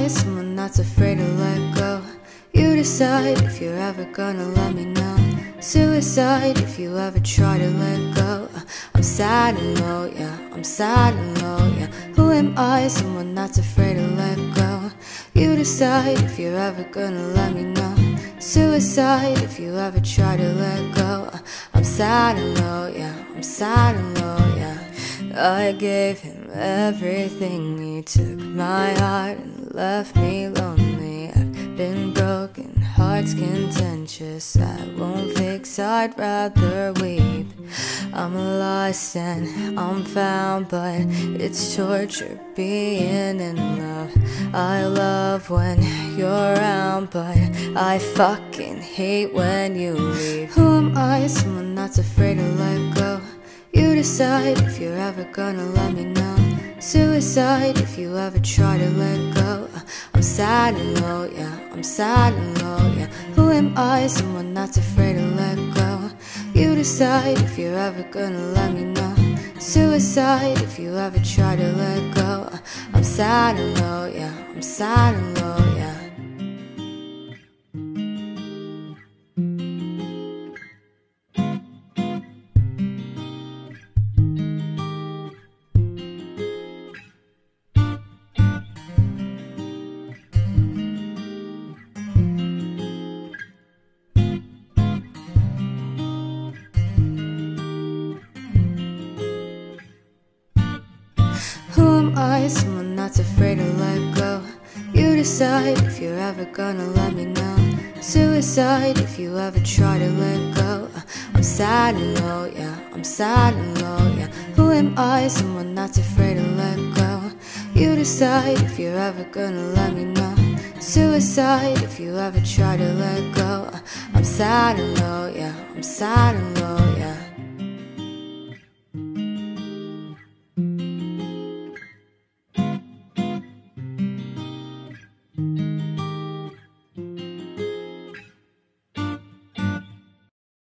I someone that's afraid to let go? You decide if you're ever gonna let me know. Suicide if you ever try to let go. I'm sad and low, yeah, I'm sad and low, yeah. Who am I, someone that's afraid to let go? You decide if you're ever gonna let me know. Suicide if you ever try to let go. I'm sad and low, yeah, I'm sad and low, yeah. I gave him everything, he took my heart and left me lonely. I've been broken, heart's contentious, I won't fix, I'd rather weep. I'm lost and I'm found, but it's torture being in love. I love when you're around, but I fucking hate when you leave. Who am I, someone that's afraid to let go? You decide if you're ever gonna let me know. Suicide if you ever try to let go. I'm sad and low, yeah, I'm sad and low, yeah. Who am I, someone that's afraid to let go? You decide if you're ever gonna let me know. Suicide if you ever try to let go. I'm sad and low, yeah, I'm sad and low, yeah. Who am I, someone that's afraid to let go? You decide if you're ever gonna let me know. Suicide if you ever try to let go. I'm sad and low, yeah, I'm sad and low, yeah. Who am I, someone that's afraid to let go? You decide if you're ever gonna let me know. Suicide if you ever try to let go. I'm sad and low, yeah, I'm sad and low, yeah.